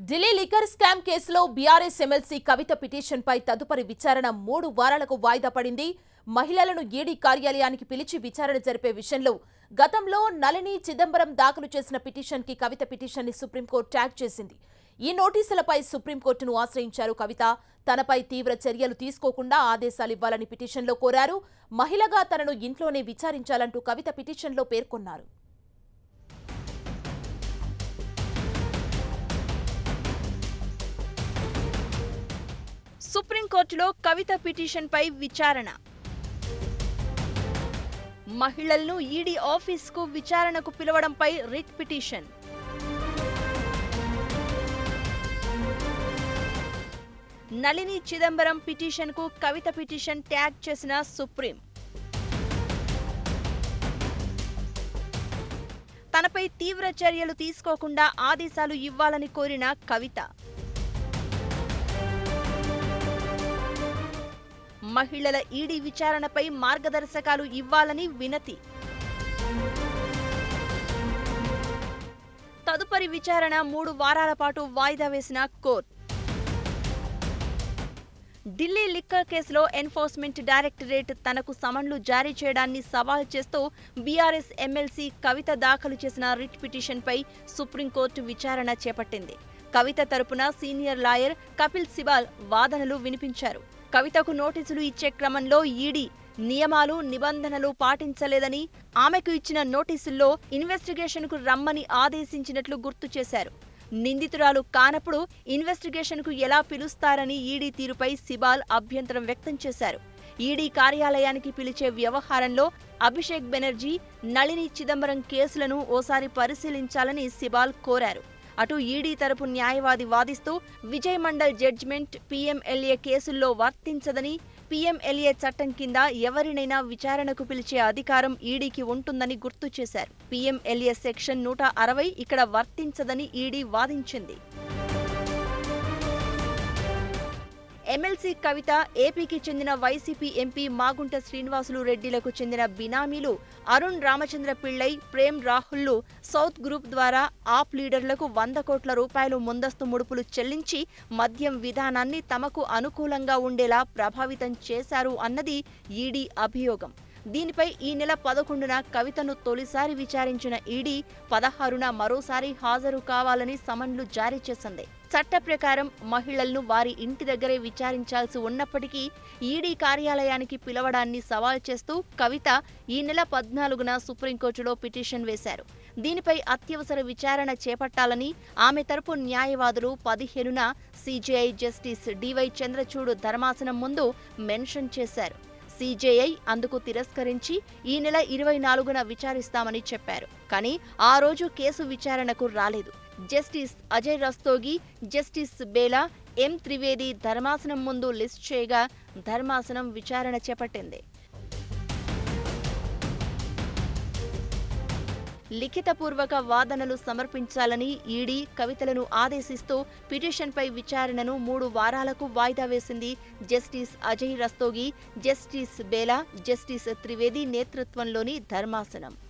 Delhi liquor scam కేసులో BRS MLC Kavitha పిటిషన్పై తదుపరి విచారణ 3 వారాలకు వాయిదా పడింది. మహిళలను ఈడీ కార్యాలయానికి పిలిచి విచారణ జరిపే విషయంలో గతంలో నళిని చిదంబరం దాఖలు చేసిన పిటిషన్కి కవిత పిటిషన్ని సుప్రీంకోర్టు ట్యాగ్ చేసింది. ఈ నోటీసులపై సుప్రీంకోర్టును ఆశ్రయించారు కవిత. తనపై తీవ్ర చర్యలు తీసుకోకుండా ఆదేశాలివ్వాలని పిటిషన్లో కోరారు. మహిళగా తనను ఇంట్లోనే విచారించాలంటూ కవిత పిటిషన్లో పేర్కొన్నారు. సుప్రీంకోర్టులో కవిత పిటిషన్పై విచారణ. మహిళలను ఈడీ ఆఫీస్కు విచారణకు పిలవడంపై రిట్ పిటిషన్. నళిని చిదంబరం పిటిషన్కు కవిత పిటిషన్ ట్యాగ్ చేసిన సుప్రీం. తనపై తీవ్ర చర్యలు తీసుకోకుండా ఆదేశాలు ఇవ్వాలని కోరిన కవిత. మహిళల ఈడీ విచారణపై మార్గదర్శకాలు ఇవ్వాలని వినతి. తదుపరి విచారణ 3 వారాల పాటు వాయిదా వేసిన కోర్టు. ఢిల్లీ లిక్కర్ కేసులో ఎన్ఫోర్స్మెంట్ డైరెక్టరేట్ తనకు సమన్లు జారీ చేయడాన్ని సవాల్ చేస్తూ బీఆర్ఎస్ ఎమ్మెల్సీ కవిత దాఖలు చేసిన రిట్ పిటిషన్పై సుప్రీంకోర్టు విచారణ చేపట్టింది. కవిత తరపున సీనియర్ లాయర్ కపిల్ సిబాల్ వాదనలు వినిపించారు. కవితకు నోటీసులు ఇచ్చే క్రమంలో ఈడీ నియమాలు నిబంధనలు పాటించలేదని, ఆమెకు ఇచ్చిన నోటీసుల్లో ఇన్వెస్టిగేషన్కు రమ్మని ఆదేశించినట్లు గుర్తు చేశారు. నిందితురాలు కానప్పుడు ఇన్వెస్టిగేషన్కు ఎలా పిలుస్తారని ఈడీ తీరుపై సిబాల్ అభ్యంతరం వ్యక్తం చేశారు. ఈడీ కార్యాలయానికి పిలిచే వ్యవహారంలో అభిషేక్ బెనర్జీ, నళిని చిదంబరం కేసులను ఓసారి పరిశీలించాలని సిబాల్ కోరారు. అటు ఈడీ తరపు న్యాయవాది వాదిస్తూ విజయ్ మండల్ జడ్జిమెంట్ పీఎంఎల్ఏ కేసుల్లో వర్తించదని, పీఎంఎల్ఏ చట్టం కింద ఎవరినైనా విచారణకు పిలిచే అధికారం ఈడీకి ఉంటుందని గుర్తు చేశారు. పీఎంఎల్ఏ సెక్షన్ 160 ఇక్కడ వర్తించదని ఈడీ వాదించింది. ఎమ్మెల్సీ కవిత, ఏపీకి చెందిన వైసీపీ ఎంపీ మాగుంట శ్రీనివాసులు రెడ్డిలకు చెందిన బినామీలు అరుణ్ రామచంద్ర పిళ్ళై, ప్రేమ్ రాహుల్లు సౌత్ గ్రూప్ ద్వారా ఆప్ లీడర్లకు 100 కోట్ల రూపాయలు ముందస్తు ముడుపులు చెల్లించి మద్యం విధానాన్ని తమకు అనుకూలంగా ఉండేలా ప్రభావితం చేశారు అన్నది ఈడీ అభియోగం. దీనిపై ఈ నెల 11న కవితను తొలిసారి విచారించిన ఈడీ 16న మరోసారి హాజరు కావాలని సమన్లు జారీ చేసింది. చట్ట ప్రకారం మహిళలను వారి ఇంటి దగ్గరే విచారించాల్సి ఉన్నప్పటికీ ఈడీ కార్యాలయానికి పిలవడాన్ని సవాల్ చేస్తూ కవిత ఈ నెల 14న సుప్రీంకోర్టులో పిటిషన్ వేశారు. దీనిపై అత్యవసర విచారణ చేపట్టాలని ఆమె తరపు న్యాయవాదులు 15న సీజేఐ జస్టిస్ డివై చంద్రచూడ్ ధర్మాసనం ముందు మెన్షన్ చేశారు. సీజేఐ అందుకు తిరస్కరించి ఈ నెల 24న విచారిస్తామని చెప్పారు. కానీ ఆ రోజు కేసు విచారణకు రాలేదు. Justice Ajay Rastogi, justice Bela, M Trivedi ధర్మాసనం ముందు లిస్ట్ చేయగా ధర్మాసనం విచారణ చేపట్టింది. లిఖితపూర్వక వాదనలు సమర్పించాలని ఈడీ కవితలను ఆదేశిస్తూ పిటిషన్పై విచారణను 3 వారాలకు వాయిదా వేసింది. Justice Ajay Rastogi, justice Bela, justice Trivedi నేతృత్వంలోని ధర్మాసనం.